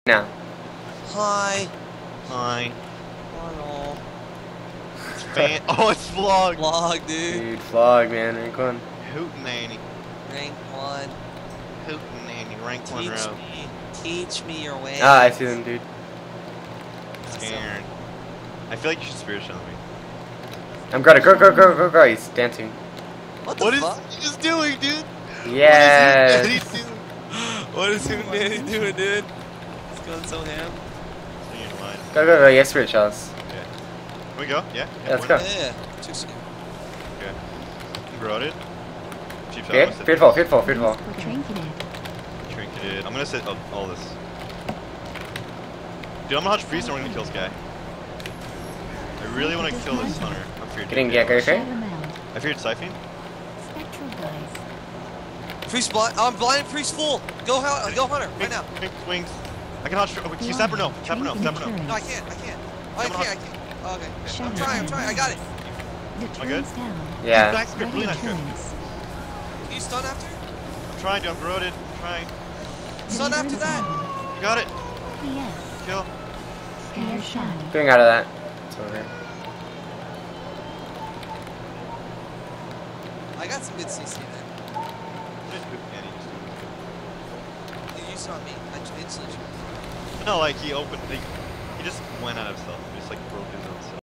Now. Hi. Hi. Hello. Oh, it's vlog. Vlog, dude. Dude, vlog, man. Rank 1. Hootenanny. Rank 1. Hootenanny. Rank 1 row. Teach me your way. Ah, I see them, dude. Scared. I feel like you should spirit shell me. I'm Greta. Go. He's dancing. What Is fuck? he just doing, dude? Yes. What is he doing? What is Hootenanny doing, dude? He's going so ham. Staying in line. Go. Yes, spirit shells. Yeah. Can we go? Yeah? Let's we're go. in. Yeah. Too soon. Okay. Grodded. Cheap shot. Feared? Fearful. Trinketed. I'm gonna set up all this. Dude, I'm gonna hunt freeze and we're gonna kill this guy. I really wanna kill this hunter. I'm feared. Getting Gecko, okay? I feared Siphon. Priest blind. I'm blind. Priest full. Go hunter. Right now. Wings. I can hunt. Can you snap or no? Snap or no? Snap or no? No, I can't. Oh, I can't. Oh, okay. I'm trying. I got it. Am I good? Yeah. Back script. Really nice script. Can you stun after? I'm trying, dude. I'm corroded. I'm trying. Stun after that. You got it. Kill. Getting out of that. It's over. I got some good CC then. You saw me. I instantly. No, like he opened. He just went out of stuff. He just like broke his own.